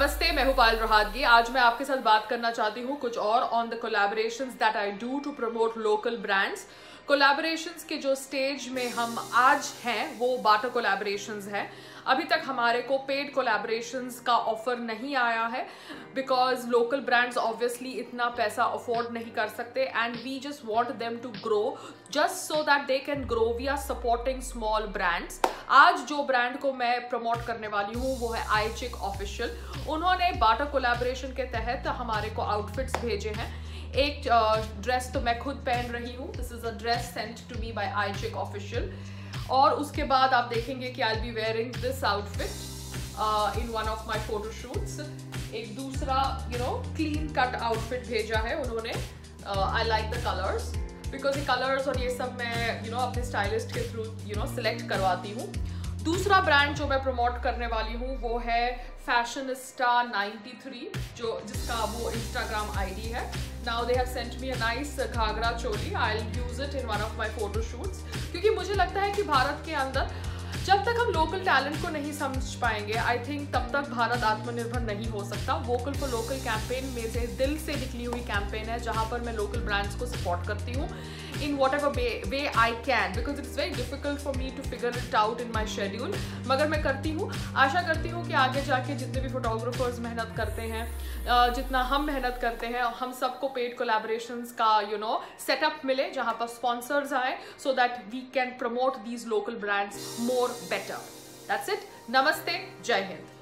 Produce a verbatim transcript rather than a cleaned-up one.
नमस्ते, मैं हूं पायल रोहातगी। आज मैं आपके साथ बात करना चाहती हूं कुछ और on the collaborations that I do to promote local brands. Collaborations के जो स्टेज में हम आज हैं वो बाटा कोलैबोरेशंस है। अभी तक हमारे को पेड कोलैबोरेशंस का ऑफर नहीं आया है बिकॉज लोकल ब्रांड्स ऑब्वियसली इतना पैसा अफोर्ड नहीं कर सकते and we just want them to grow just so that they can grow. We are supporting small brands. आज जो ब्रांड को मैं प्रमोट करने वाली हूँ वो है आईचिक ऑफिशियल। उन्होंने बाटा कोलैबोरेशन के तहत हमारे को आउटफिट्स भेजे हैं। एक ड्रेस uh, तो मैं खुद पहन रही हूँ। This is a dress sent to me by Ichic official. और उसके बाद आप देखेंगे कि I will be wearing this outfit in one of my photoshoots. एक दूसरा you know clean cut outfit भेजा है उन्होंने। I like the colours because ये कलर्स और ये सब मैं यू you नो know, अपने स्टाइलिस्ट के थ्रू यू नो सिलेक्ट करवाती हूँ। दूसरा ब्रांड जो मैं प्रमोट करने वाली हूँ वो है फैशनिस्टा नाइंटी थ्री, जो जिसका वो इंस्टाग्राम आईडी है। Now they have sent me a nice ghagra choli. I will use it in one of my photoshoots क्योंकि मुझे लगता है कि भारत के अंदर जब तक हम लोकल टैलेंट को नहीं समझ पाएंगे आई थिंक तब तक भारत आत्मनिर्भर नहीं हो सकता। वोकल फॉर लोकल कैंपेन में से दिल से निकली हुई कैंपेन है जहां पर मैं लोकल ब्रांड्स को सपोर्ट करती हूँ in whatever way I can because it's very difficult for me to figure it out in my schedule, मगर मैं करती हूँ। आशा करती हूँ कि आगे जाके जितने भी फोटोग्राफर्स मेहनत करते हैं, जितना हम मेहनत करते हैं, हम सबको पेड कोलैबोरेशंस का यू नो सेटअप मिले जहाँ पर स्पॉन्सर्स आए so that we can promote these local brands more better. That's it. Namaste. Jai Hind.